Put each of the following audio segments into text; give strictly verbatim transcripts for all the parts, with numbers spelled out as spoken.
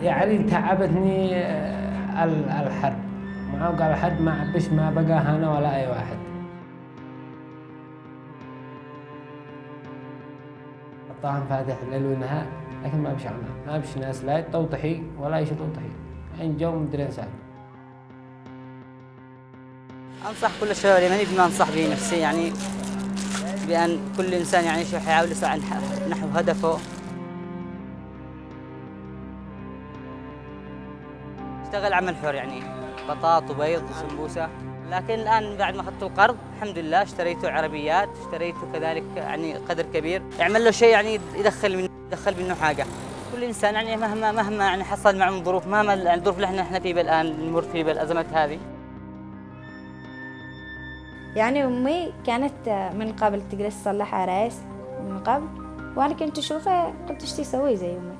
يعني تعبتني الحرب، ما قال الحرب ما عبش ما بقى أنا ولا أي واحد. الطعام فاتح الليل والنهار لكن ما بش عمل، ما بش ناس لا توضحي ولا يشوف توضحي، يعني جو مدري إنسان. أنصح كل الشباب اليمني بما أنصح به نفسي، يعني بأن كل إنسان يعني شو يحاول يسعى نحو هدفه. اشتغل عمل حر يعني بطاط وبيض وسمبوسة، لكن الآن بعد ما أخذت القرض الحمد لله اشتريت عربيات، اشتريت كذلك يعني قدر كبير يعمل له شيء يعني يدخل من يدخل منه حاجة. كل إنسان يعني مهما مهما يعني حصل معه من ظروف، مهما الظروف اللي احنا احنا فيه الآن نمر فيه بالأزمات هذه. يعني أمي كانت من قبل تقدر تصلح عرايس من قبل، وأنا كنت أشوفها قلت إيش تسوي زي أمي.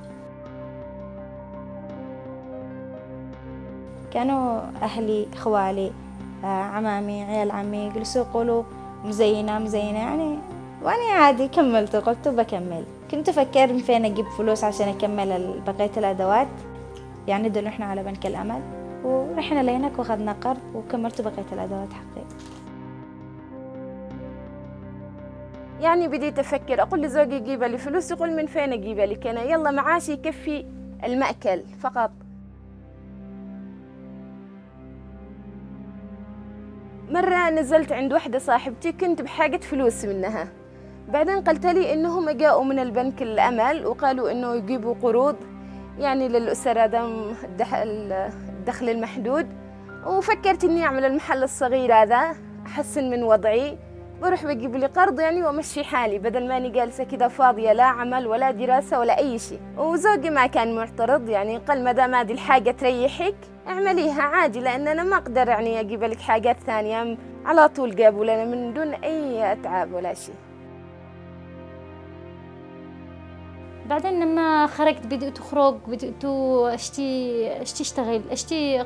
كانوا أهلي خوالي عمامي عيال عمي يجلسوا يقولوا مزينة مزينة يعني، وأنا عادي كملت قلت بكمل. كنت أفكر من فين أجيب فلوس عشان أكمل بقية الأدوات، يعني دلو إحنا على بنك الأمل ورحنا لهناك وأخذنا قرض وكملت بقية الأدوات حقي. يعني بديت أفكر أقول لزوجي جيب لي فلوس، يقول من فين أجيب لي، كان يلا معاشي يكفي المأكل فقط. مرة نزلت عند واحدة صاحبتي كنت بحاجة فلوس منها، بعدين قلت لي إنهم جاءوا من البنك الأمل وقالوا إنه يجيبوا قروض يعني للأسر هذا الدخل المحدود، وفكرت إني أعمل المحل الصغير هذا أحسن من وضعي، بروح بجيب لي قرض يعني وامشي حالي بدل ما اني جالسه كده فاضيه لا عمل ولا دراسه ولا اي شيء. وزوجي ما كان معترض، يعني قال ما دام هذه الحاجه تريحك اعمليها عادي، لان انا ما اقدر يعني اجيب لك حاجات ثانيه. على طول جابوا لنا من دون اي اتعاب ولا شيء. بعدين لما خرجت بدأت اخرج، بدأت اشتي اشتي اشتغل اشتي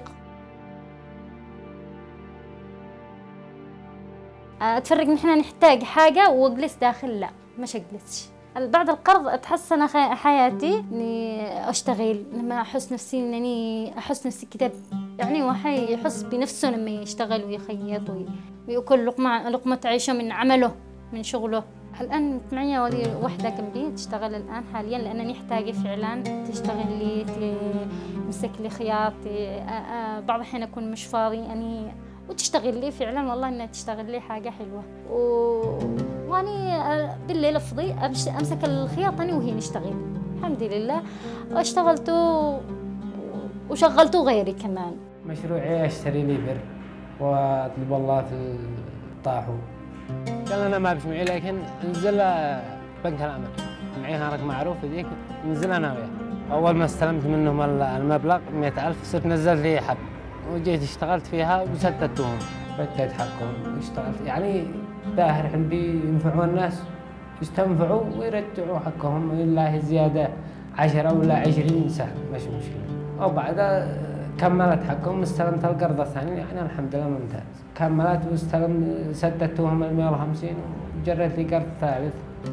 اتفرج نحن نحتاج حاجه واجلس داخل، لا مش اجلسش. بعد القرض اتحسن حياتي اني اشتغل، لما احس نفسي انني احس نفسي كده يعني واحد يحس بنفسه لما يشتغل ويخيط ويأكل لقمه لقمه عيشه من عمله من شغله. الان معي وحده جنبي تشتغل الان حاليا لانني احتاج فعلا تشتغل لي تمسك لي خياط، بعض الحين اكون مش فاضي يعني وتشتغل لي فعلا والله انها تشتغل لي حاجه حلوه. و... واني بالليل افضي امسك الخياط انا وهي نشتغل الحمد لله. اشتغلت و... وشغلت غيري كمان. مشروعي اشتري لي بر واطلب الله في الطاحو. قال انا ما بسمعي لكن انزل بنك الامل معي رقم معروف ذيك، ننزل انا وياه. اول ما استلمت منهم المبلغ مئة ألف صرت نزلت لي حب وجيت اشتغلت فيها وسددتهم، بديت حقهم اشتغلت يعني باهر عندي ينفعون الناس يستنفعوا ويرجعوا حقهم، لله زياده عشرة ولا عشرين سهم مش مشكله. وبعدها كملت حقهم استلمت القرض الثاني يعني الحمد لله ممتاز. كملت واستلم سددتهم ال مئة وخمسين وجريت لي قرض ثالث.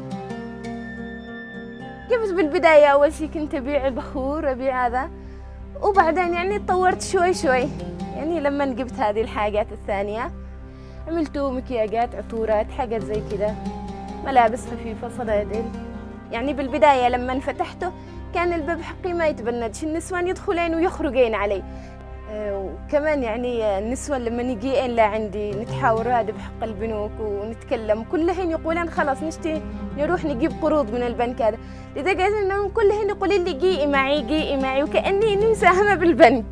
جبت بالبدايه اول شيء كنت ابيع البخور ابيع هذا، وبعدين يعني تطورت شوي شوي، يعني لما جبت هذه الحاجات الثانية عملت مكياجات عطورات حاجات زي كده، ملابس خفيفة صنادل. يعني بالبداية لما فتحته كان الباب حقي ما يتبندش، النسوان يدخلين ويخرجين علي. وكمان يعني النسوان لما يجيين لعندي نتحاور هذا بحق البنوك ونتكلم كلهن يقولن خلاص نشتي نروح نجيب قروض من البنك هذا، لدرجة انهم كلهن يقولين لي جيئي معي جيئي معي وكأني اني مساهمة بالبنك.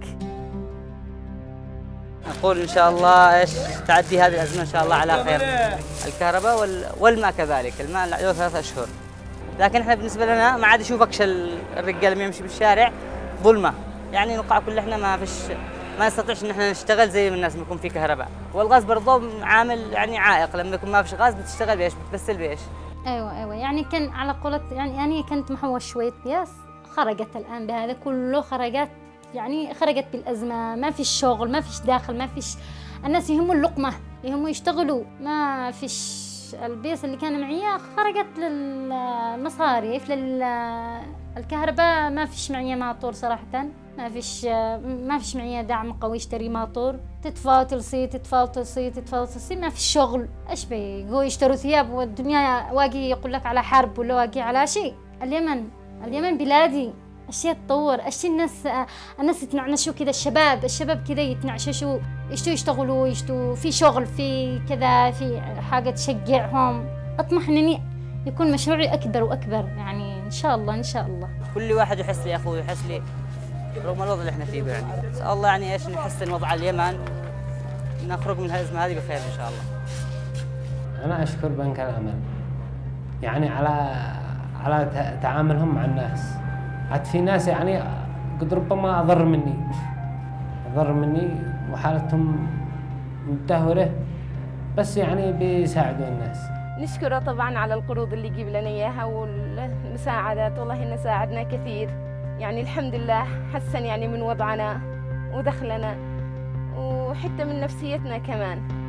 أقول إن شاء الله إيش تعدي هذه الأزمة إن شاء الله على خير. الكهرباء والماء كذلك، الماء له ثلاث أشهر، لكن إحنا بالنسبة لنا ما عاد يشوفكش الرجال اللي يمشي بالشارع ظلمة، يعني نقع كل إحنا ما فيش ما نستطيعش إن إحنا نشتغل زي الناس لما يكون في كهرباء. والغاز برضه عامل يعني عائق، لما يكون ما فيش غاز بتشتغل بإيش؟ بتبسل بإيش؟ أيوة أيوة يعني كان على قولة يعني أنا كنت محوش شوية بياس، خرجت الآن بهذا كله خرجت يعني خرجت بالأزمة، ما فيش شغل ما فيش داخل ما فيش، الناس يهموا اللقمة يهموا يشتغلوا، ما فيش البيس اللي كان معي خرجت للمصاريف للكهرباء، ما فيش معي ماطور صراحة، ما فيش ما فيش معي دعم قوي اشتري ماطور، تدفع وتلصي تدفع وتلصي تدفع وتلصي، ما فيش شغل. ايش بي هو يشتروا ثياب والدنيا واقي يقول لك على حرب ولا واقي على شيء. اليمن اليمن بلادي، اشياء تطور، اشياء الناس الناس يتنعنشوا كذا، الشباب الشباب كذا يتنعششوا، يشتوا يشتغلوا، يشتوا في شغل، في كذا، في حاجة تشجعهم. اطمح انني يكون مشروعي اكبر واكبر، يعني ان شاء الله ان شاء الله. كل واحد يحس لي اخوه، يحس لي رغم الوضع اللي احنا فيه يعني. نسال الله يعني ايش نحسن وضع اليمن، نخرج من الازمه هذه بخير ان شاء الله. انا اشكر بنك الامل يعني على على تعاملهم مع الناس. عاد في ناس يعني قد ربما اضر مني اضر مني وحالتهم متدهوره، بس يعني بيساعدوا الناس. نشكره طبعا على القروض اللي يجيب لنا اياها والمساعدات، والله انه ساعدنا كثير يعني. الحمد لله حسن يعني من وضعنا ودخلنا وحتى من نفسيتنا كمان.